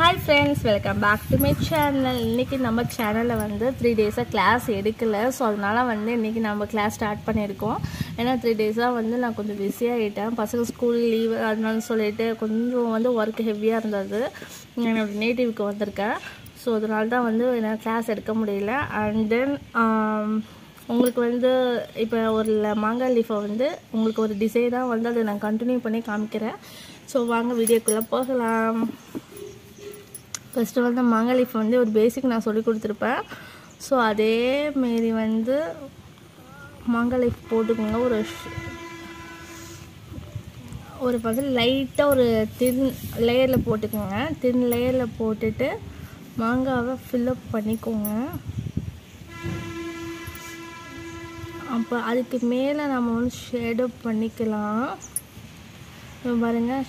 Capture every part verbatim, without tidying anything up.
Hi friends, welcome back to my channel. இன்னைக்கு நம்ம சேனல்ல வந்து three days கிளாஸ் எடுக்கல. சோ அதனால வந்து இன்னைக்கு நம்ம கிளாஸ் ஸ்டார்ட் பண்ணிருக்கோம். ஏன்னா three days வந்து நான் கொஞ்சம் பிஸி ஆயிட்டேன். பசங்க ஸ்கூல் லீவ் அதனால சொல்லிட்டு கொஞ்சம் வந்து வர்க் ஹெவியா இருந்தது. நான் நேட்டிவ்க்கு வந்திருக்கேன். சோ அதனால தான் வந்து நான் கிளாஸ் எடுக்க முடியல. And then உங்களுக்கு வந்து இப்போ ஒரு மாங்காய் லீஃபை வந்து உங்களுக்கு ஒரு டிசைனாக வந்து அதை நான் கண்டினியூ பண்ணி காமிக்கிறேன். ஸோ வாங்க வீடியோக்குள்ளே போகலாம். ஃபஸ்ட்டு வந்து மாங்காய் லீஃப் வந்து ஒரு பேசிக் நான் சொல்லி கொடுத்துருப்பேன். ஸோ அதேமாரி வந்து மாங்காய் லீஃப் போட்டுக்கோங்க. ஒரு ஒரு பக்கம் லைட்டாக ஒரு தின் லேயரில் போட்டுக்கோங்க. தின் லேயரில் போட்டுட்டு மாங்காவை ஃபில்லப் பண்ணிக்கோங்க. அப்போ அதுக்கு மேலே நம்ம வந்து ஷேடோ பண்ணிக்கலாம். பாருங்கள்,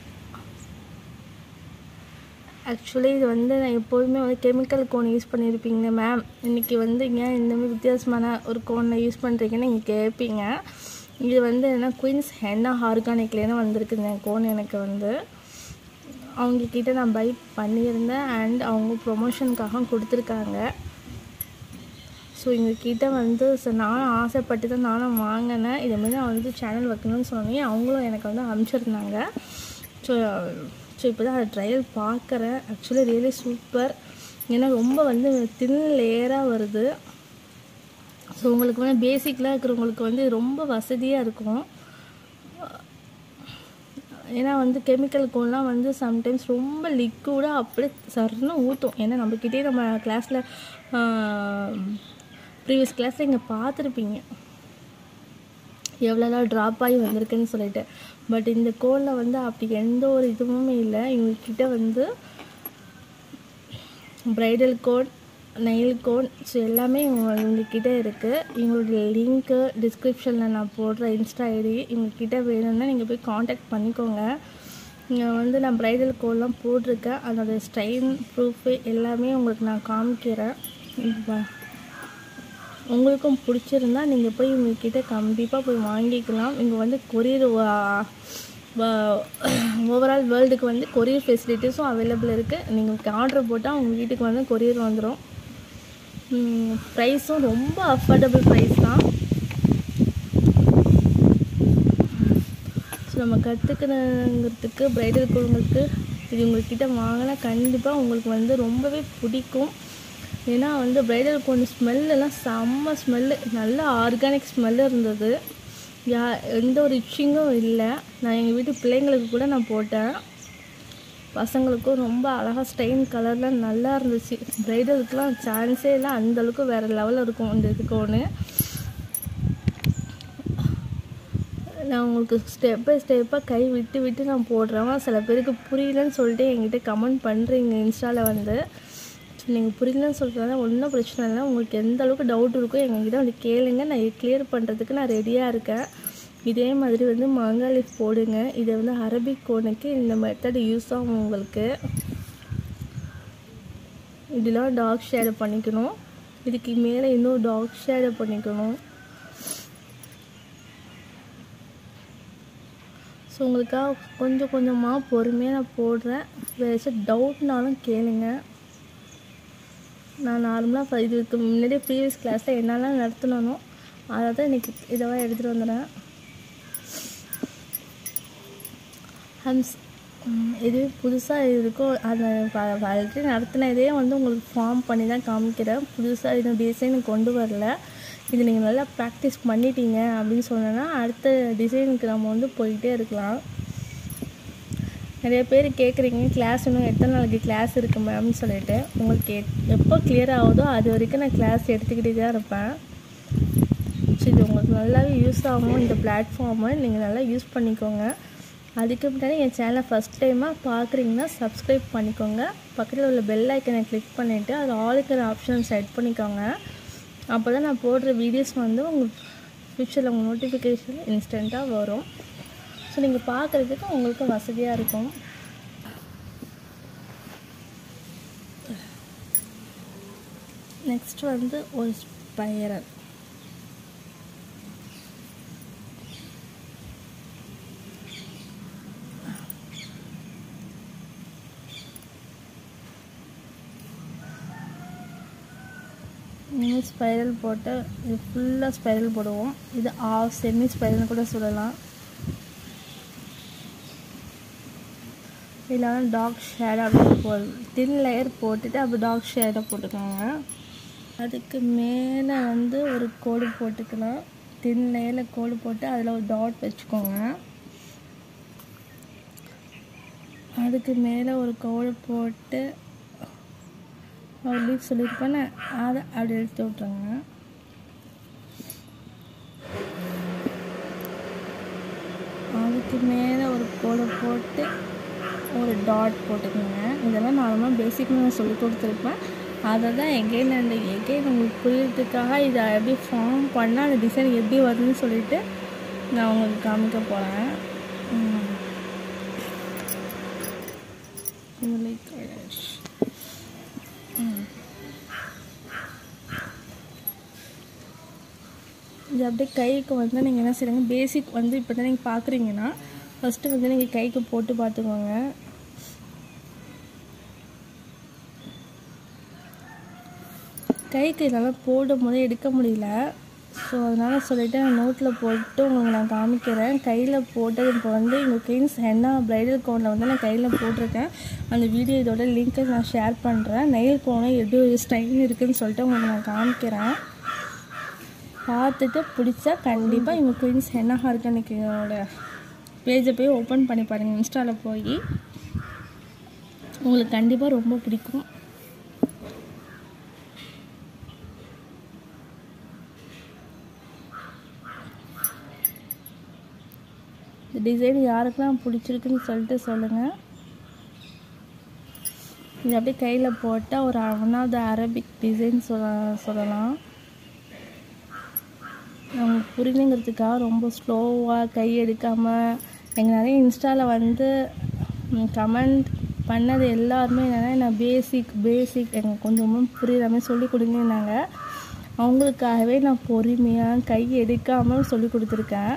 ஆக்சுவலி இது வந்து நான் எப்போதுமே வந்து கெமிக்கல் கோன் யூஸ் பண்ணியிருப்பீங்க மேம், இன்றைக்கி வந்து ஏன் இந்தமாதிரி வித்தியாசமான ஒரு கோனை யூஸ் பண்ணுறீங்கன்னு நீங்கள் கேட்பீங்க. இது வந்து என்ன குயின்ஸ் ஹென்னா ஆர்கானிக்லேருந்து வந்திருக்குங்க கோன். எனக்கு வந்து அவங்கக்கிட்ட நான் பை பண்ணியிருந்தேன் அண்ட் அவங்க ப்ரொமோஷனுக்காக கொடுத்துருக்காங்க. ஸோ எங்கக்கிட்ட வந்து ஸோ நானும் ஆசைப்பட்டு தான் நானும் வாங்கினேன். இதேமாரி நான் வந்து சேனல் வைக்கணும்னு சொன்னேன். அவங்களும் எனக்கு வந்து அனுப்பிச்சிருந்தாங்க. ஸோ ஸோ இப்போ தான் அதை ட்ரையல் பார்க்குறேன். Actually really super. ஏன்னா ரொம்ப வந்து தின் லேயராக வருது. ஸோ உங்களுக்கு வந்து பேசிக்கலாக இருக்கிறவங்களுக்கு வந்து ரொம்ப வசதியாக இருக்கும். ஏன்னா வந்து கெமிக்கல் கோன்லாம் வந்து சம்டைம்ஸ் ரொம்ப லிக்விடாக அப்படியே சர்ன்னு ஊற்றும். ஏன்னா நம்மக்கிட்டே நம்ம கிளாஸில் ப்ரீவியஸ் கிளாஸில் இங்கே பார்த்துருப்பீங்க எவ்வளோலாம் ட்ராப் ஆகி வந்திருக்குன்னு சொல்லிட்டு. பட் இந்த கோனில் வந்து அப்படி எந்த ஒரு இதுவுமே இல்லை. எங்ககிட்ட வந்து bridal cone, nail cone, so எல்லாமே எங்ககிட்ட இருக்குது. எங்களுடைய லிங்க்கு டிஸ்கிரிப்ஷனில் நான் போடுற இன்ஸ்டா ஐடி. எங்ககிட்ட வேணும்னா நீங்கள் போய் காண்டாக்ட் பண்ணிக்கோங்க. இங்கே வந்து நான் ப்ரைடல் கோன்லாம் போட்டிருக்கேன். அதோடய ஸ்டைன் ப்ரூஃபு எல்லாமே உங்களுக்கு நான் காமிக்கிறேன். உங்களுக்கும் பிடிச்சிருந்தா நீங்கள் போய் உங்கள்கிட்ட கண்டிப்பாக போய் வாங்கிக்கலாம். இங்கே வந்து கொரியர் ஓவரால் வேர்ல்டுக்கு வந்து கொரியர் ஃபெசிலிட்டிஸும் அவைலபிள் இருக்குது. நீங்கள் ஆர்டர் போட்டால் உங்கள் வீட்டுக்கு வந்து கொரியர் வந்துடும். ப்ரைஸும் ரொம்ப அஃபோர்டபுள் ப்ரைஸ் தான். ஸோ நம்ம கற்றுக்கணுங்கிறதுக்கு ப்ரைடல் கோன்களுக்கு இது உங்கள்கிட்ட வாங்கினா கண்டிப்பாக உங்களுக்கு வந்து ரொம்பவே பிடிக்கும். ஏன்னா வந்து ப்ரைடல் கோன் ஸ்மெல்லாம் செம்ம ஸ்மெல்லு, நல்ல ஆர்கானிக் ஸ்மெல்லு இருந்தது. யா எந்த ஒரு இச்சிங்கும் இல்லை. நான் எங்கள் வீட்டு பிள்ளைங்களுக்கு கூட நான் போட்டேன். பசங்களுக்கும் ரொம்ப அழகாக ஸ்டைன் கலர்லாம் நல்லா இருந்துச்சு. ப்ரைடலுக்குலாம் சான்ஸே இல்லை, அந்தளவுக்கு வேறு லெவலில் இருக்கும் இந்த இது கோனு. நான் உங்களுக்கு ஸ்டெப் பை ஸ்டெப்பாக கை விட்டு விட்டு நான் போடுறேன். சில பேருக்கு புரியலன்னு சொல்லிட்டு என்கிட்ட கமெண்ட் பண்ணுறீங்க இன்ஸ்டாவில் வந்து. நீங்கள் புரியலன்னு சொல்கிறதா ஒன்றும் பிரச்சனை இல்லை. உங்களுக்கு எந்த அளவுக்கு டவுட் இருக்கோ எங்ககிட்ட வந்து கேளுங்க. நான் கிளியர் பண்ணுறதுக்கு நான் ரெடியாக இருக்கேன். இதே மாதிரி வந்து மாங்காய் லீஃப் போடுங்க. இதை வந்து அரபிக் கோனுக்கு இந்த மெத்தட் யூஸ் ஆகும் உங்களுக்கு. இதெல்லாம் டார்க் ஷேடோ பண்ணிக்கணும். இதுக்கு மேலே இன்னும் டார்க் ஷேடோ பண்ணிக்கணும். ஸோ உங்களுக்காக கொஞ்சம் கொஞ்சமாக பொறுமையாக நான் போடுறேன். ஏதாச்சும் டவுட்னாலும் கேளுங்க. நான் நார்மலாக இதுக்கு முன்னாடியே ப்ரீவியஸ் கிளாஸில் என்னெல்லாம் நடத்தணும் அதை தான் இன்றைக்கி இதெல்லாம் எடுத்துகிட்டு வந்துடுறேன். ஹம்ஸ் எதுவே புதுசாக இருக்கோ அதை ஆல்ரெடி நடத்தின இதே வந்து உங்களுக்கு ஃபார்ம் பண்ணி தான் காமிக்கிறேன். புதுசாக இது டிசைன் கொண்டு வரல. இது நீங்கள் நல்லா ப்ராக்டிஸ் பண்ணிட்டீங்க அப்படின்னு சொன்னோன்னா அடுத்த டிசைனுக்கு நம்ம வந்து போய்கிட்டே இருக்கலாம். நிறைய பேர் கேட்குறீங்க கிளாஸ் இன்னும் எத்தனை நாளைக்கு கிளாஸ் இருக்குது மேம்னு சொல்லிட்டு. உங்களுக்கு எப்போ கிளியர் ஆகுதோ அது வரைக்கும் நான் கிளாஸ் எடுத்துக்கிட்டே தான் இருப்பேன். ஸோ இது உங்களுக்கு நல்லாவே யூஸ் ஆகும். இந்த பிளாட்ஃபார்மை நீங்கள் நல்லா யூஸ் பண்ணிக்கோங்க. அதுக்கு முன்னாடி என் சேனலை ஃபஸ்ட் டைமாக பார்க்குறீங்கன்னா சப்ஸ்கிரைப் பண்ணிக்கோங்க. பக்கத்தில் உள்ள பெல் ஐக்கனை கிளிக் பண்ணிவிட்டு அது ஆளுக்கிற ஆப்ஷன் செட் பண்ணிக்கோங்க. அப்போ தான் நான் போடுற வீடியோஸ் வந்து உங்கள் ஃப்யூச்சரில் உங்கள் நோட்டிஃபிகேஷன் இன்ஸ்டண்ட்டாக வரும். ஸோ நீங்கள் பார்க்குறதுக்கு உங்களுக்கு வசதியாக இருக்கும். நெக்ஸ்ட் வந்து ஒரு ஸ்பைரல். இன்னும் ஸ்பைரல் போட்டு இது ஃபுல்லாக ஸ்பைரல் போடுவோம். இது ஆஃப் செமி ஸ்பைரல்னு கூட சொல்லலாம். இதில் வந்து டார்க் ஷேடோ அப்படி போ தின் லேயர் போட்டுட்டு அப்படி டார்க் ஷேடோ போட்டுக்கோங்க. அதுக்கு மேலே வந்து ஒரு கோடு போட்டுக்கலாம். தின் லேயரில் கோடு போட்டு அதில் ஒரு டாட் வச்சுக்கோங்க. அதுக்கு மேலே ஒரு கோடு போட்டு ஒரு லீஃப் சொல்லியிருப்பேன்னு அதை அப்படி எடுத்து விட்ருங்க. அதுக்கு மேலே ஒரு கோடு போட்டு ஒரு டாட் போட்டுக்கோங்க. இதெல்லாம் நார்மலாக பேசிக்காக நான் சொல்லி கொடுத்துருப்பேன். அதை தான் எகெயின் அண்ட் எகெயின் உங்களுக்கு புரியறதுக்காக இதை எப்படி ஃபார்ம் பண்ணால் அந்த டிசைன் எப்படி வருதுன்னு சொல்லிட்டு நான் உங்களுக்கு காமிக்க போகிறேன். இது அப்படியே கைக்கு வந்து நீங்கள் என்ன செய்யுங்க, பேசிக் வந்து இப்போ தான் நீங்கள் பார்க்குறீங்கன்னா ஃபஸ்ட்டு வந்து நீங்கள் கைக்கு போட்டு பார்த்துக்கோங்க. கைக்கு இதெல்லாம் போடும் போதே எடுக்க முடியல. ஸோ அதனால் சொல்லிவிட்டு நான் நோட்டில் போட்டு உங்களுக்கு நான் காமிக்கிறேன். கையில் போட்டது இப்போ வந்து எங்கள் குயின்ஸ் ஹென்னா ப்ரைடல் கோனில் வந்து நான் கையில் போட்டிருக்கேன். அந்த வீடியோ இதோட லிங்க்கை நான் ஷேர் பண்ணுறேன். நெயில் கோனை எப்படி ஒரு ஸ்டைல் இருக்குதுன்னு சொல்லிட்டு உங்களுக்கு நான் காமிக்கிறேன். பார்த்துட்டு பிடிச்சா கண்டிப்பாக எங்கள் குயின்ஸ் ஹென்னா ஆர்கானிக் என்னோட பேஜை போய் ஓப்பன் பண்ணி பாருங்கள். இன்ஸ்டாவில் போய் உங்களுக்கு கண்டிப்பாக ரொம்ப பிடிக்கும். இந்த டிசைன் யாருக்கெல்லாம் பிடிச்சிருக்குன்னு சொல்லிட்டு சொல்லுங்கள். இது அப்படியே கையில் போட்டால் ஒரு one of the Arabic design சொல்ல சொல்லலாம். அவங்களுக்கு புரியணுங்கிறதுக்காக ரொம்ப ஸ்லோவாக கை எடுக்காமல் எங்கள் நிறைய இன்ஸ்டாவில் வந்து கமெண்ட் பண்ணது எல்லாருமே என்னென்னா நான் பேசிக் பேசிக் எனக்கு கொஞ்சம் புரியாமல் சொல்லி கொடுங்கன்னாங்க. அவங்களுக்காகவே நான் பொறுமையாக கை எடுக்காமல் சொல்லி கொடுத்துருக்கேன்.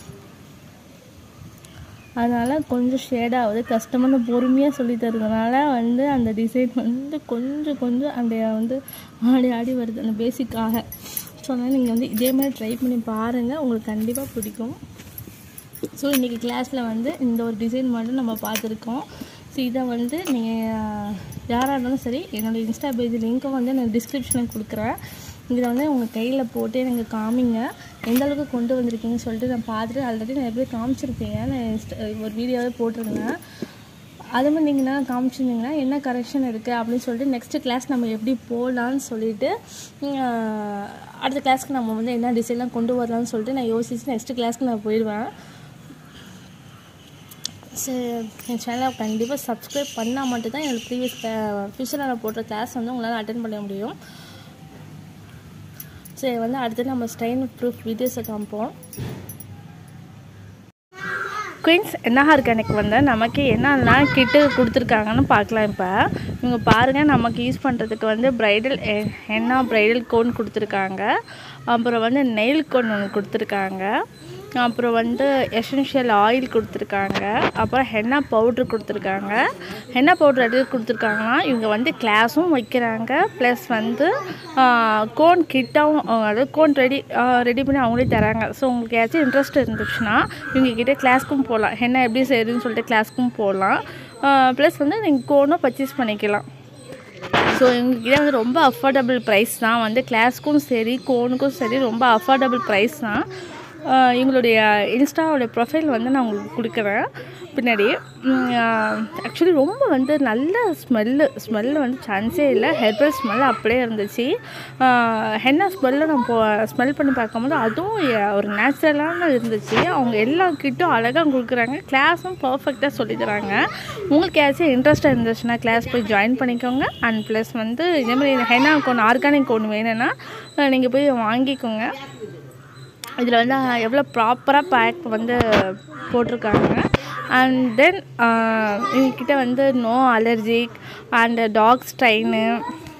அதனால் கொஞ்சம் ஷேடாகுது. கஸ்டமர் பொறுமையாக சொல்லி தருறதுனால வந்து அந்த டிசைன் வந்து கொஞ்சம் கொஞ்சம் அந்த வந்து ஆடி ஆடி வருது அந்த பேசிக்காக. ஸோ அதனால் நீங்கள் வந்து இதே மாதிரி ட்ரை பண்ணி பாருங்கள், உங்களுக்கு கண்டிப்பாக பிடிக்கும். ஸோ இன்றைக்கி கிளாஸில் வந்து இந்த ஒரு டிசைன் மட்டும் நம்ம பார்த்துருக்கோம். ஸோ இதை வந்து நீங்கள் யாராக இருந்தாலும் சரி என்னோடய இன்ஸ்டா பேஜ் லிங்க்கும் வந்து நான் டிஸ்கிரிப்ஷனில் கொடுக்குறேன். இதில் வந்து உங்கள் கையில் போட்டு எனக்கு காமிங்க எந்த அளவுக்கு கொண்டு வந்திருக்கீங்கன்னு சொல்லிட்டு நான் பார்த்துட்டு ஆல்ரெடி நான் எப்படி காமிச்சிருப்பீங்க. நான் இன்ஸ்டா ஒரு வீடியோவே போட்டிருந்தேன். அது மாதிரி நீங்கள் காமிச்சிருந்தீங்கன்னா என்ன கரெக்ஷன் இருக்குது அப்படின்னு சொல்லிட்டு நெக்ஸ்ட்டு கிளாஸ் நம்ம எப்படி போகலான்னு சொல்லிவிட்டு அடுத்த கிளாஸ்க்கு நம்ம வந்து என்ன டிசைன்லாம் கொண்டு வரலான்னு சொல்லிட்டு நான் யோசிச்சு நெக்ஸ்ட்டு கிளாஸ்க்கு நான் போயிடுவேன். சரி, என் சேனலை கண்டிப்பாக சப்ஸ்கிரைப் பண்ணால் மட்டும்தான் என்னோடய ப்ரீவியஸ் ஃபியூச்சரில் நான் போடுற கிளாஸ் வந்து உங்களால் அட்டென்ட் பண்ண முடியும். சரி, வந்து அடுத்து நம்ம ஸ்டைன் ப்ரூஃப் வீடியோஸை காமிப்போம். குயின்ஸ் ஹென்னா ஆர்கானிக் வந்து நமக்கு என்னெல்லாம் கிட்டு கொடுத்துருக்காங்கன்னு பார்க்கலாம். இப்போ இவங்க பாருங்கள், நமக்கு யூஸ் பண்ணுறதுக்கு வந்து ப்ரைடல் ஹென்னா ப்ரைடல் கோன் கொடுத்துருக்காங்க. அப்புறம் வந்து நெயில் கோன் ஒன்று கொடுத்துருக்காங்க. அப்புறம் வந்து எசென்ஷியல் ஆயில் கொடுத்துருக்காங்க. அப்புறம் ஹென்னா பவுட்ரு கொடுத்துருக்காங்க. ஹென்னா பவுட்ரு எது கொடுத்துருக்காங்கன்னா இவங்க வந்து கிளாஸும் வைக்கிறாங்க, ப்ளஸ் வந்து கோன் கிட்டாவும் அதாவது கோன் ரெடி ரெடி பண்ணி அவங்களே தராங்க. ஸோ உங்களுக்கு ஏதாச்சும் இன்ட்ரெஸ்ட் இருந்துச்சுன்னா இவங்கக்கிட்ட கிளாஸ்க்கும் போகலாம். ஹென்னா எப்படி செய்யுதுன்னு சொல்லிட்டு கிளாஸ்க்கும் போகலாம். ப்ளஸ் வந்து நீங்கள் கோனும் பர்ச்சேஸ் பண்ணிக்கலாம். ஸோ எங்ககிட்ட வந்து ரொம்ப அஃபோர்டபுள் ப்ரைஸ் தான். வந்து கிளாஸ்க்கும் சரி கோனுக்கும் சரி ரொம்ப அஃபோர்டபுள் ப்ரைஸ் தான். எங்களுடைய இன்ஸ்டாவோடைய ப்ரொஃபைல் வந்து நான் உங்களுக்கு கொடுக்குறேன் பின்னாடி. ஆக்சுவலி ரொம்ப வந்து நல்ல ஸ்மெல்லு ஸ்மெல்லு வந்து சான்ஸே இல்லை. ஹெர்பல் ஸ்மெல் அப்படியே இருந்துச்சு. ஹென்னா ஸ்மெல்லை நான் போ ஸ்மெல் பண்ணி பார்க்கும்போது அதுவும் ஒரு நேச்சுரலான இருந்துச்சு. அவங்க எல்லா கிட்டும் அழகாக கொடுக்குறாங்க. கிளாஸும் பர்ஃபெக்டாக சொல்லி தராங்க. உங்களுக்கு ஏதாச்சும் இன்ட்ரெஸ்ட்டாக இருந்துச்சுன்னா கிளாஸ் போய் ஜாயின் பண்ணிக்கோங்க. அண்ட் ப்ளஸ் வந்து இதேமாதிரி ஹென்னா கோன் ஆர்கானிக் கோன் வேணும்னா நீங்கள் போய் வாங்கிக்கோங்க. இதில் வந்து எவ்வளோ ப்ராப்பராக பேக் வந்து போட்டிருக்காங்க. அண்ட் தென் எங்ககிட்ட வந்து நோ அலர்ஜிக் அண்ட் டாக் ஸ்டைனு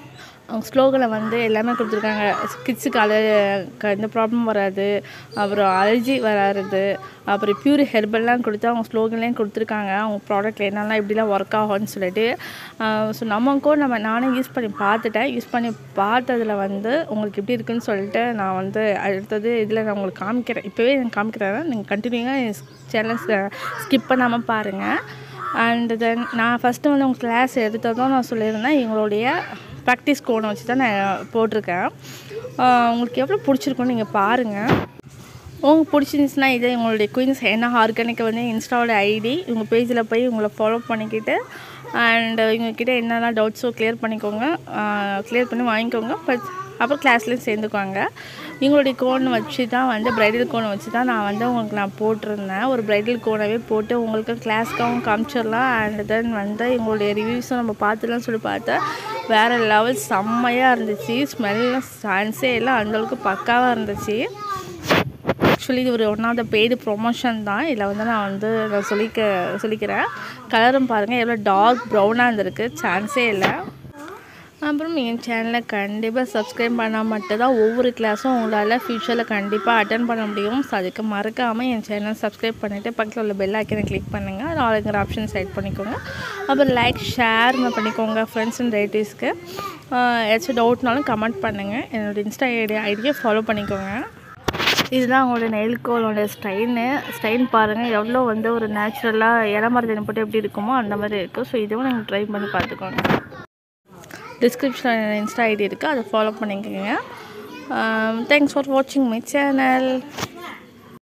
ஸ்லோகனில் வந்து எல்லாமே கொடுத்துருக்காங்க. கிட்ஸுக்கு அல எந்த ப்ராப்ளம் வராது, அப்புறம் அலர்ஜி வராது, அப்புறம் பியூர் ஹெர்பல்லாம் கொடுத்து அவங்க ஸ்லோகன்லேயும் கொடுத்துருக்காங்க. அவங்க ப்ராடக்ட்டில் என்னெல்லாம் எப்படிலாம் ஒர்க் ஆகும்னு சொல்லிட்டு. ஸோ நமக்கும் நம்ம நானே யூஸ் பண்ணி பார்த்துட்டேன். யூஸ் பண்ணி பார்த்ததில் வந்து உங்களுக்கு எப்படி இருக்குதுன்னு சொல்லிட்டு நான் வந்து அடுத்தது இதில் நான் உங்களுக்கு காமிக்கிறேன். இப்போவே நான் காமிக்கிறேன், நீங்கள் கண்டினியூவாக சேனல்ஸை ஸ்கிப் பண்ணாமல் பாருங்கள். அண்ட் தென் நான் ஃபஸ்ட்டு வந்து உங்கள் கிளாஸ் எடுத்ததும் நான் சொல்லியிருந்தேன், எங்களுடைய ப்ராக்டிஸ் கோனை வச்சு தான் நான் போட்டிருக்கேன். உங்களுக்கு எவ்வளோ பிடிச்சிருக்குன்னு நீங்கள் பாருங்கள். உங்களுக்கு பிடிச்சிருந்துச்சுன்னா இதே உங்களுடைய குயின்ஸ் ஹென்னா ஆர்கானிக்கை வந்து இன்ஸ்டாவோட ஐடி உங்கள் பேஜில் போய் உங்களை ஃபாலோ பண்ணிக்கிட்டு அண்ட் இவங்கக்கிட்ட என்னென்ன டவுட்ஸோ கிளியர் பண்ணிக்கோங்க, கிளியர் பண்ணி வாங்கிக்கோங்க. பட் அப்புறம் கிளாஸ்லேயும் சேர்ந்துக்குவாங்க. எங்களுடைய கோன் வச்சு தான் வந்து ப்ரைடல் கோனை வச்சு தான் நான் வந்து உங்களுக்கு நான் போட்டிருந்தேன். ஒரு ப்ரைடல் கோனவே போட்டு உங்களுக்கு கிளாஸ்க்காகவும் காமிச்சிடலாம். அண்ட் தென் வந்து எங்களுடைய ரிவ்யூஸும் நம்ம பார்த்துலாம் சொல்லி பார்த்தா வேறு லெவல் செம்மையாக இருந்துச்சு. ஸ்மெல்லாம் சான்ஸே எல்லாம் அந்தளவுக்கு பக்காவாக இருந்துச்சு. ஆக்சுவலி இது ஒரு one of the paid promotion தான். இதில் வந்து நான் வந்து நான் சொல்லிக்க சொல்லிக்கிறேன். கலரும் பாருங்கள் எவ்வளோ டார்க் ப்ரௌனாக இருந்திருக்கு, சான்ஸே இல்லை. அப்புறம் என் சேனலை கண்டிப்பாக சப்ஸ்கிரைப் பண்ணால் மட்டும்தான் ஒவ்வொரு கிளாஸும் உங்களால் ஃப்யூச்சரில் கண்டிப்பாக அட்டன் பண்ண முடியும். ஸோ அதுக்கு மறக்காமல் என் சேனல் சப்ஸ்கிரைப் பண்ணிவிட்டு பக்கத்தில் உள்ள பெல் ஐக்கனை கிளிக் பண்ணுங்கள். அது ஆளுங்கிற ஆப்ஷன் செட் பண்ணிக்கோங்க. அப்புறம் லைக் ஷேர் பண்ணிக்கோங்க ஃப்ரெண்ட்ஸ் அண்ட் ரிலேட்டிவ்ஸ்க்கு. ஏதாச்சும் டவுட்னாலும் கமெண்ட் பண்ணுங்கள். என்னோடய இன்ஸ்டா ஐடி ஐடியை ஃபாலோ பண்ணிக்கோங்க. இதுதான் அவங்களோட நெயில் கோலோட ஸ்டைனு ஸ்டைன் பாருங்கள் எவ்வளோ வந்து ஒரு நேச்சுரலாக இளமரத்தினை போட்டு எப்படி இருக்குமோ அந்த மாதிரி இருக்குது. ஸோ இதுவும் நீங்கள் ட்ரை பண்ணி பார்த்துக்கோங்க. டிஸ்கிரிப்ஷனில் இன்ஸ்டா ஐடி இருக்குது, அதை ஃபாலோ பண்ணிக்கோங்க. தேங்க்ஸ் ஃபார் வாட்சிங் மை சேனல்.